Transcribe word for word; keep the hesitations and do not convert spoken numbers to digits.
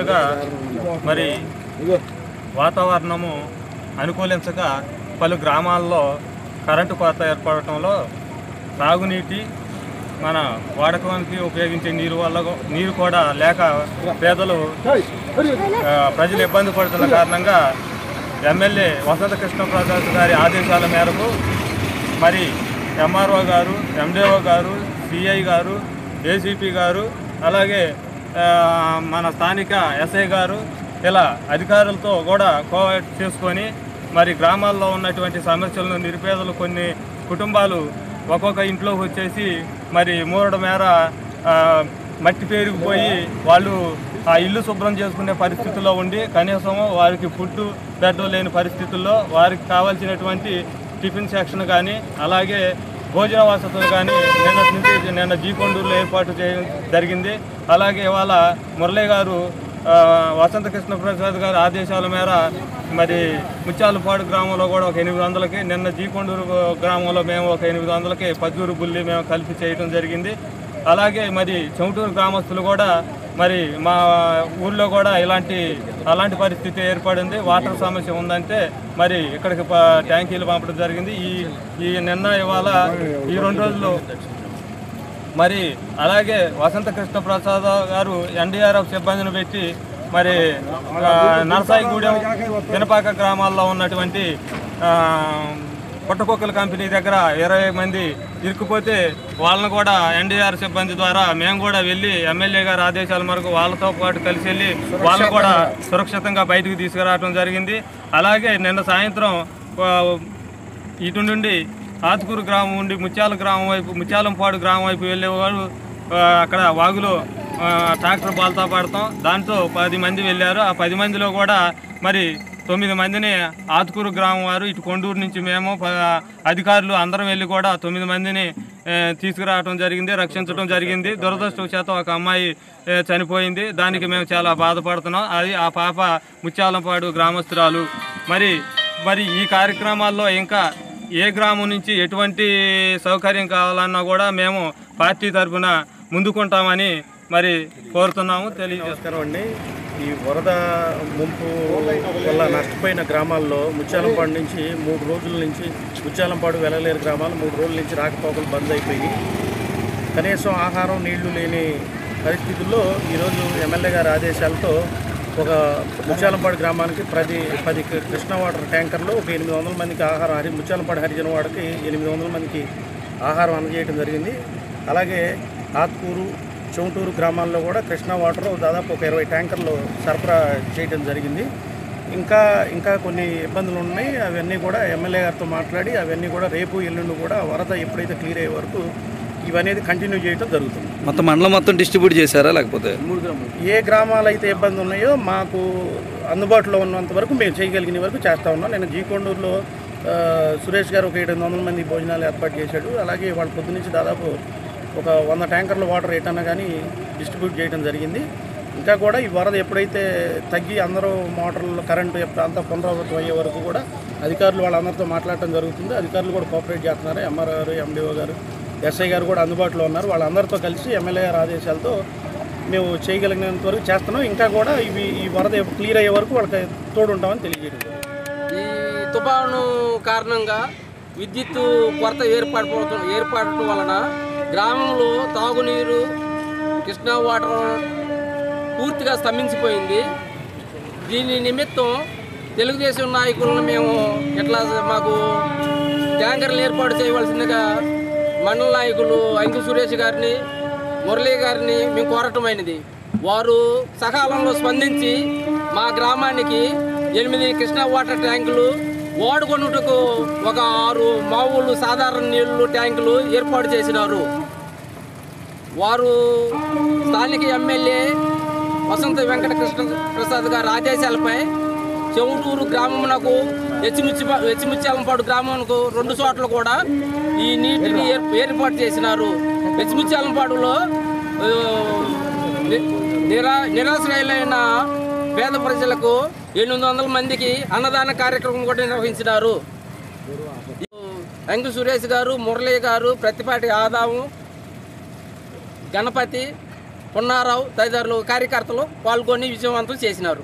కారణంగా మరి వాతావరణము అనుకూలించక పలు గ్రామాల్లో కరెంటు కోత ఏర్పడటంలో తాగునీటి మన వాడకానికి ఉపయోగించే నీరు వల్ల నీరు కూడా లేక పేదలు ప్రజలు ఇబ్బంది పడుతున్న కారణంగా ఎమ్మెల్యే వసంత కృష్ణప్రసాద్ గారి ఆదేశాల మేరకు మరి ఎంఆర్ఓ గారు, ఎండిఓ గారు, సిఐ గారు, ఏసీపీ గారు, అలాగే మన స్థానిక ఎస్ఐ గారు ఇలా అధికారులతో కూడా కోఆర్డినేట్ చేసుకొని మరి గ్రామాల్లో ఉన్నటువంటి సమస్యలను నిరుపేదలు కొన్ని కుటుంబాలు ఒక్కొక్క ఇంట్లోకి వచ్చేసి మరి మూరడ మేర మట్టి పేరుకుపోయి వాళ్ళు ఆ ఇల్లు శుభ్రం చేసుకునే పరిస్థితుల్లో ఉండి కనీసం వారికి ఫుడ్ బెడ్ లేని పరిస్థితుల్లో వారికి కావాల్సినటువంటి టిఫిన్ సెక్షన్ కానీ అలాగే భోజన వసతులు కానీ నిన్నటి నుంచి నిన్న జీకొండూరులో ఏర్పాటు చేయడం జరిగింది. అలాగే ఇవాళ మురళీ గారు వసంత కృష్ణప్రసాద్ గారి ఆదేశాల మేర మరి ముత్యాలపాడు గ్రామంలో కూడా ఒక ఎనిమిది వందలకి నిన్న జీకొండూరు గ్రామంలో మేము ఒక ఎనిమిది వందలకి పద్దూరు బుల్లి మేము కలిపి చేయడం జరిగింది. అలాగే మరి చెమటూరు గ్రామస్తులు కూడా మరి మా ఊళ్ళో కూడా ఇలాంటి అలాంటి పరిస్థితి ఏర్పడింది. వాటర్ సమస్య ఉందంటే మరి ఇక్కడికి ట్యాంకీలు పంపడం జరిగింది. ఈ ఈ నిన్న ఇవాళ ఈ రెండు రోజులు మరి అలాగే వసంత కృష్ణప్రసాద్ గారు ఎన్డీఆర్ఎఫ్ సిబ్బందిని పెట్టి మరి నరసాయిగూడెం పినపాక గ్రామాల్లో ఉన్నటువంటి పుట్టకొక్కల కంపెనీ దగ్గర ఇరవై మంది ఇరుక్కుపోతే వాళ్ళని కూడా ఎన్డీఆర్ సిబ్బంది ద్వారా మేము కూడా వెళ్ళి ఎమ్మెల్యే గారి ఆదేశాల మేరకు వాళ్ళతో పాటు కలిసి వెళ్ళి వాళ్ళని కూడా సురక్షితంగా బయటకు తీసుకురావడం జరిగింది. అలాగే నిన్న సాయంత్రం ఇటు నుండి ఆతుకూరు గ్రామం నుండి ముత్యాల గ్రామం వైపు ముత్యాలంపాడు గ్రామం వైపు వెళ్ళేవారు అక్కడ వాగులో ట్రాక్టర్ బాల్తా పడతాం దాంతో పది మంది వెళ్ళారు. ఆ పది మందిలో కూడా మరి తొమ్మిది మందిని ఆతుకూరు గ్రామం వారు ఇటు కొండూరు నుంచి మేము అధికారులు అందరం వెళ్ళి కూడా తొమ్మిది మందిని తీసుకురావడం జరిగింది, రక్షించడం జరిగింది. దురదృష్టవశాత్తు ఒక అమ్మాయి చనిపోయింది. దానికి మేము చాలా బాధపడుతున్నాం. అది ఆ పాప ముత్యాలంపాడు గ్రామస్తురాలు. మరి మరి ఈ కార్యక్రమాల్లో ఇంకా ఏ గ్రామం నుంచి ఎటువంటి సౌకర్యం కావాలన్నా కూడా మేము పార్టీ తరఫున ముందుకుంటామని మరి కోరుతున్నాము. తెలియజేస్తున్నాం అండి. ఈ వరద ముంపు వల్ల నష్టపోయిన గ్రామాల్లో ముత్యాలంపాడు నుంచి మూడు రోజుల నుంచి ముత్యాలంపాడు వెలలేరు గ్రామాలు మూడు రోజుల నుంచి రాకపోకలు బంద్ అయిపోయి కనీసం ఆహారం నీళ్లు లేని పరిస్థితుల్లో ఈరోజు ఎమ్మెల్యే గారి ఆదేశాలతో ఒక ముత్యాలంపాడు గ్రామానికి ప్రతి పది కృష్ణా వాటర్ ట్యాంకర్లు ఒక ఎనిమిది వందల మందికి ఆహారం హరి ముత్యాలంపాడు హరిజన వాడికి ఎనిమిది వందల మందికి ఆహారం అందజేయడం జరిగింది. అలాగే ఆత్కూరు చెమటూరు గ్రామాల్లో కూడా కృష్ణా వాటర్ దాదాపు ఒక ఇరవై ట్యాంకర్లు సరఫరా చేయడం జరిగింది. ఇంకా ఇంకా కొన్ని ఇబ్బందులు ఉన్నాయి. అవన్నీ కూడా ఎమ్మెల్యే గారితో మాట్లాడి అవన్నీ కూడా రేపు ఎల్లుండి కూడా వరద ఎప్పుడైతే క్లియర్ అయ్యే వరకు ఇవనేది కంటిన్యూ చేయడం జరుగుతుంది. మొత్తం మండలం మొత్తం డిస్ట్రిబ్యూట్ చేశారా లేకపోతే ఏ గ్రామాలు అయితే ఇబ్బంది ఉన్నాయో మాకు అందుబాటులో ఉన్నంత వరకు మేము చేయగలిగిన వరకు చేస్తూ ఉన్నాం. నేను జీకొండూరులో సురేష్ గారు ఒక ఏడు వందల మంది భోజనాలు ఏర్పాటు చేశాడు. అలాగే వాళ్ళ పొద్దు నుంచి దాదాపు ఒక వంద ట్యాంకర్ల వాటర్ ఏటన్నా కానీ డిస్ట్రిబ్యూట్ చేయడం జరిగింది. ఇంకా కూడా ఈ వరద ఎప్పుడైతే తగ్గి అందరూ మోటార్లు కరెంటు అంతా పునరావృతం అయ్యే వరకు కూడా అధికారులు వాళ్ళందరితో మాట్లాడటం జరుగుతుంది. అధికారులు కూడా కోఆపరేట్ చేస్తున్నారు. ఎంఆర్ఓ గారు, ఎండిఓ గారు, ఎస్ఐ గారు కూడా అందుబాటులో ఉన్నారు. వాళ్ళందరితో కలిసి ఎమ్మెల్యే గారి ఆదేశాలతో మేము చేయగలిగినంత వరకు చేస్తున్నాం. ఇంకా కూడా ఇవి ఈ వరద క్లియర్ అయ్యే వరకు వాళ్ళకి తోడు ఉంటామని తెలియజేయడం. ఈ తుఫాను కారణంగా విద్యుత్ కొరత ఏర్పడిపోవడం ఏర్పడటం వలన గ్రామంలో తాగునీరు కృష్ణా వాటర్ పూర్తిగా స్తంభించిపోయింది. దీని నిమిత్తం తెలుగుదేశం నాయకులను మేము ఎట్లా మాకు ట్యాంకర్లు ఏర్పాటు చేయవలసిందిగా మండల నాయకులు అంకు సురేష్ గారిని, మురళీ గారిని మేము కోరటమైనది. వారు సకాలంలో స్పందించి మా గ్రామానికి ఎనిమిది కృష్ణా వాటర్ ట్యాంకులు వాడుకొనుటకు ఒక ఆరు మామూలు సాధారణ నీళ్లు ట్యాంకులు ఏర్పాటు చేసినారు. వారు స్థానిక ఎమ్మెల్యే వసంత వెంకట కృష్ణ ప్రసాద్ గారి ఆదేశాలపై చెమటూరు గ్రామమునకు హెచ్చిముచ్చి హెచ్చిముత్యాలంపాడు గ్రామంకు రెండు చోట్ల కూడా ఈ నీటిని ఏర్పాటు చేసినారు. హెచ్చిముత్యాలంపాడులో నిరా నిరాశ్రయులైన పేద ప్రజలకు ఎనిమిది వందల మందికి అన్నదాన కార్యక్రమం కూడా నిర్వహించినారు. అంకు సురేష్ గారు, మురళీ గారు, ప్రతిపాటి ఆదాము, గణపతి పున్నారావు తదితరులు కార్యకర్తలు పాల్గొని విజయవంతం చేసినారు.